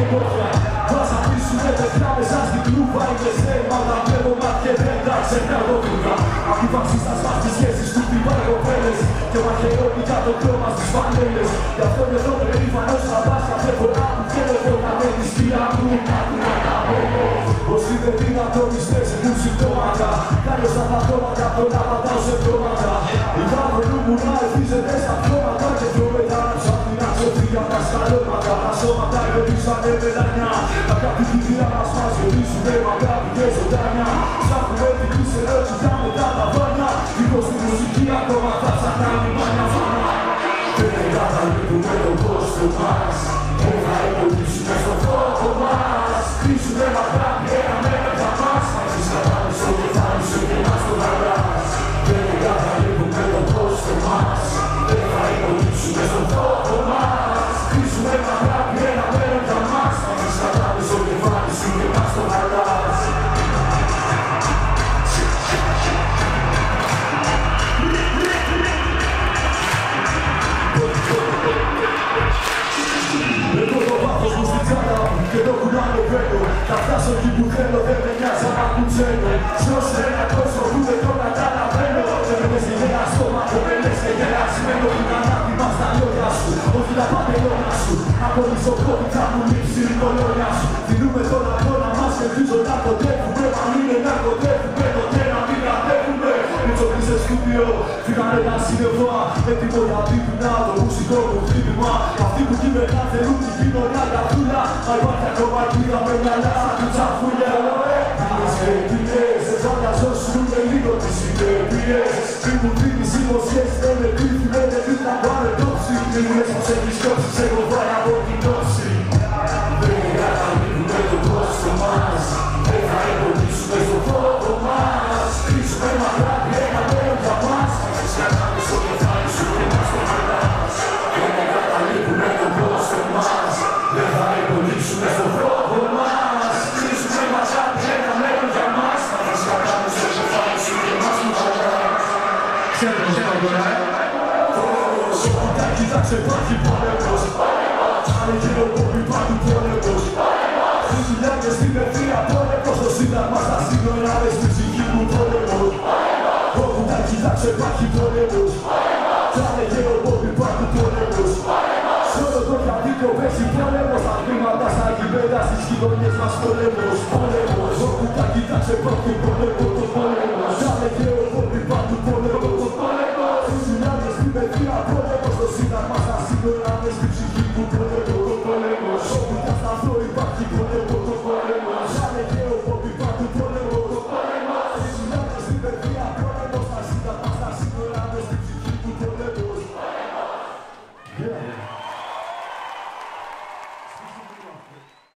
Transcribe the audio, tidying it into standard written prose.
κόρφια. Μας αφήσουμε παιδιά μέσα στην κλούβα. Είναι σέρματα, πνεύμα και δεν τα ξεχαρδόκρουβα. Απ' τη βάση σας μας τις σχέσεις του χτυπάνε κοπέλες. Και μαχαιρώνει για το χρώμα στις φανέλες. Γι' αυτό και εδώ περήφανος θα πας κάθε φορά που θέλετε να μένεις πια μου. Πως είναι δυνατόν μισθές έχουν συμπτώματα. Κάλιος τα πατώματα, τον απαντάω σε πτώματα. Η βάβολου μου να ευθύζεται στα πτώματα. Και πιο μετά να ψάχνει να ξεφύγει απ' τα σκαλώματα. Τα σώματα γεμίσανε μετανιά. Τα κατοικίδια μας μας γεμίσουνε μ' αγάπη και ζωντάνια. Ψάχνουμε την πίσω ερώτητα μετά τα βάνια. Δίχως τη μουσική ακόμα θα ψαχνάμε μάνια μάνα. Δεν καταλήγουμε τον κόσμο μας. Και θα υπολύσουμε στο φόβο μας. Κλείσουνε μ' αγάπη ένα μέρα για μας. Μαζί σκατάμε στο κεφάλι σου και μας το γαλάς. Δεν καταλήγουμε τον κόσμο μας. Και θα υπολύσουμε στο φόβο μας. Κλείσουνε μ' αγάπη ένα μέρα για μας. Μαζί σκατάμε στο κεφάλι σου και μας το γαλάς. Εγώ το βάθος μου στην τσάντα μου και το κουνάμε βέλο. Θα φτάσω εκεί που θέλω, δεν με νοιάζει άμα κουτσένω. Σώσε ένα κόσμο που δεν το καταλαβαίνω. Δεν με στη γέλα στόμα, το με λες και γελασμένο. Την ανάγκη μας τα λόγια σου, όχι τα παπελώνια σου. Από μισό πόδι θα μου λείψει η κολόνια σου. Τηρούμε τον αγώνα μας και ελπίζω να κοντεύουμε. Μα μην είναι να κοντεύουμε, ποτέ να μην κατέβουμε. Μητσοκρι σε στούντιο, φύγανε τα σύννεφα. Έτοιμο για δίπλα, το μουσικό μου χτύπημα. Αυτοί που κυβερνά θέλουν την κοινωνία για δούλα. Μα υπάρχει ακόμα ελπίδα με μυαλά του τσαφούλια. Πίνες και πίνες, σε φανταζόσουν με λίγο τις συνέπειες. Πριν μου δίνεις υποσχέσεις, δεν με πείθει, δεν να πάρε τόψη. Μην μου λες πως έχεις κόψεις, έχω βάλει από την τόψη. Δεν καταλήγουμε τον κόσμο μας. Δεν θα εμποδίσουμε στον φόβο μας. Κλείσουμε μ' αγάπη ένα μέλλον για μας. Μαζί σκατάμε στο κεφάλι σου και μας το γαλάς. Δεν καταλήγουμε τον κόσμο μας. Δεν θα εμποδίσουμε στον φόβο μας. Κλείσουμε μ' αγάπη ένα μέλλον για μας. Μαζί σκατάμε στο κεφάλι σου και μας το γαλάς. Ξέρετε πως το τώρα, Όπου τα κοιτάξε υπάρχει πόλεμος. Αν γύρω κόμπι παντού πόλεμος. Στις δουλειάκες στην ευθεία πόλεμος. Στο σύνταγμα στα σύνορα μες στην ψυχή μου πόλεμος. Όπου τα κοιτάξε υπάρχει πόλεμος. Αν γύρω κόμπι παντού πόλεμος. Σ' όλο το διαδίκτυο παίζει πόλεμος. Τα βήματα στα γηπέδα στις γειτονιές μας πόλεμος. Όπου τα κοιτάξε υπάρχει πόλεμος.